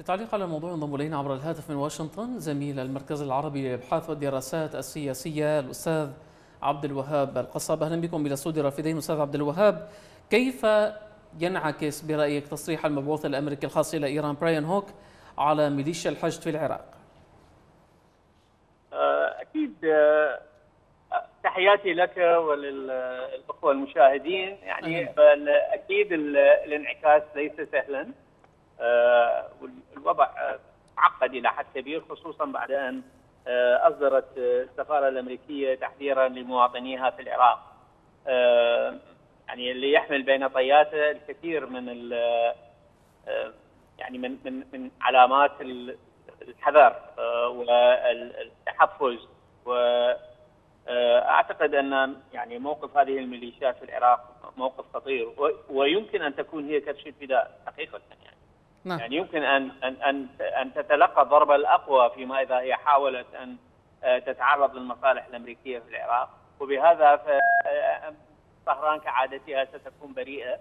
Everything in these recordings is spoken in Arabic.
للتعليق على الموضوع ينضم إلينا عبر الهاتف من واشنطن زميل المركز العربي للأبحاث والدراسات السياسية الأستاذ عبد الوهاب القصاب. أهلا بكم إلى استوديو رافدين. أستاذ عبد الوهاب، كيف ينعكس برأيك تصريح المبعوث الأمريكي الخاص إلى إيران براين هوك على ميليشيا الحشد في العراق؟ أكيد. تحياتي لك وللأخوة المشاهدين. يعني أكيد الانعكاس ليس سهلا، والوضع معقد إلى حد كبير، خصوصا بعد أن أصدرت السفارة الأمريكية تحذيرا لمواطنيها في العراق، يعني اللي يحمل بين طياته الكثير من يعني من علامات الحذر والتحفز. واعتقد ان يعني موقف هذه الميليشيات في العراق موقف خطير، ويمكن ان تكون هي كبش فداء حقيقه. يعني يمكن ان تتلقى الضربه الاقوى فيما اذا هي حاولت ان تتعرض للمصالح الامريكيه في العراق، وبهذا طهران كعادتها ستكون بريئه،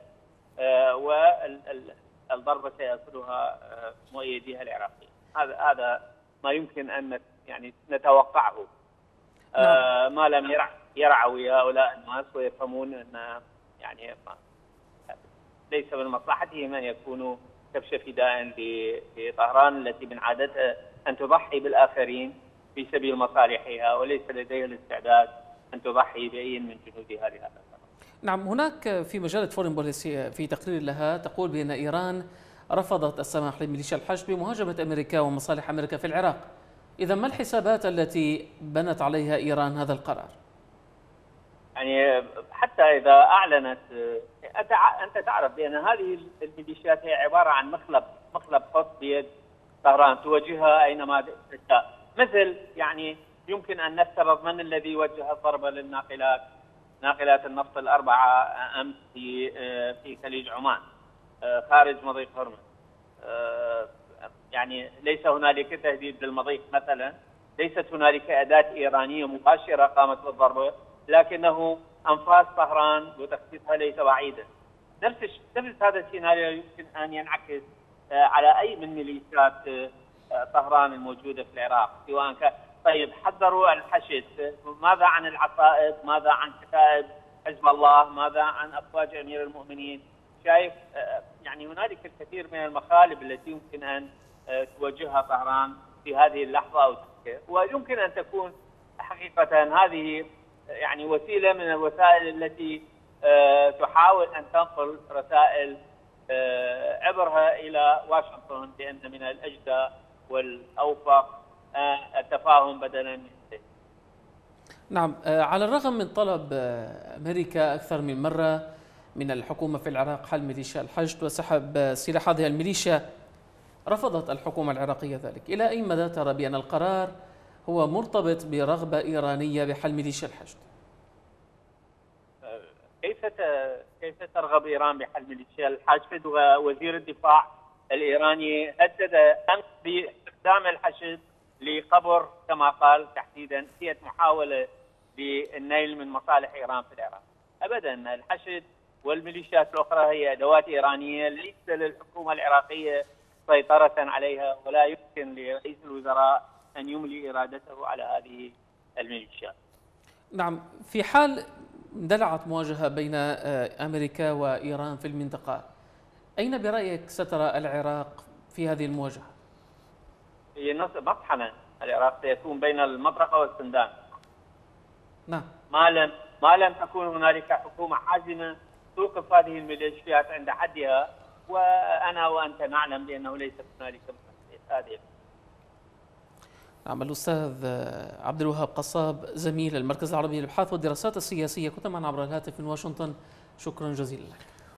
والضربه سيصلها مؤيديها العراقيين. هذا ما يمكن ان يعني نتوقعه. ما لم يرعوا هؤلاء الناس ويفهمون ان يعني ليس من مصلحتهم ان يكونوا كبش فداء لطهران التي من عادتها ان تضحي بالاخرين في سبيل مصالحها، وليس لديها الاستعداد ان تضحي باي من جنودها لهذا الغرض. نعم، هناك في مجله فورين بوليسي في تقرير لها تقول بان ايران رفضت السماح لميليشيا الحشد بمهاجمه امريكا ومصالح امريكا في العراق. إذا ما الحسابات التي بنت عليها إيران هذا القرار؟ يعني حتى إذا أعلنت، أنت تعرف بأن هذه الميليشيات هي عبارة عن مخلب خط بيد طهران توجهها أينما تشاء. مثل يعني يمكن أن نفترض من الذي وجه الضربة للناقلات، ناقلات النفط الأربعة أمس في خليج عمان خارج مضيق هرمز. يعني ليس هنالك تهديد للمضيق مثلا، ليست هنالك أداة إيرانية مباشرة قامت بالضربة، لكنه أنفاس طهران وتخطيطها ليس بعيدا. نفس هذا السيناريو يمكن أن ينعكس على أي من ميليشيات طهران الموجودة في العراق، سواء كان طيب حذروا الحشد، ماذا عن العصائب؟ ماذا عن كتائب حزب الله؟ ماذا عن أفواج أمير المؤمنين؟ شايف يعني هنالك الكثير من المخالب التي يمكن أن توجهها طهران في هذه اللحظة أو تلك، ويمكن أن تكون حقيقة هذه يعني وسيلة من الوسائل التي تحاول أن تنقل رسائل عبرها إلى واشنطن، لأن من الأجدى والأوفق التفاهم بدلا من السيف. نعم، على الرغم من طلب أمريكا أكثر من مرة من الحكومة في العراق حل ميليشيا الحشد وسحب سلاح هذه الميليشيا، رفضت الحكومة العراقية ذلك. إلى أي مدى ترى بأن القرار هو مرتبط برغبة إيرانية بحل ميليشيا الحشد؟ كيف ترغب إيران بحل ميليشيا الحشد؟ ووزير الدفاع الإيراني هدد أمس باستخدام الحشد لقبر كما قال تحديدا هي محاولة للنيل من مصالح إيران في العراق. أبدا، الحشد والميليشيات الأخرى هي أدوات إيرانية ليس للحكومة العراقية سيطرة عليها، ولا يمكن لرئيس الوزراء أن يملي إرادته على هذه الميليشيات. نعم، في حال اندلعت مواجهة بين أمريكا وإيران في المنطقة، أين برأيك سترى العراق في هذه المواجهة؟ هي مطحنة. العراق سيكون بين المطرقة والسندان. نعم. ما لم تكن هنالك حكومة حازمة توقف هذه الميليشيات عند حدها، وأنا وأنت نعلم بأنه ليس هنالك هذه. نعم، الأستاذ عبد الوهاب قصاب زميل المركز العربي للأبحاث والدراسات السياسية، كنت معنا عبر الهاتف من واشنطن. شكرا جزيلا لك.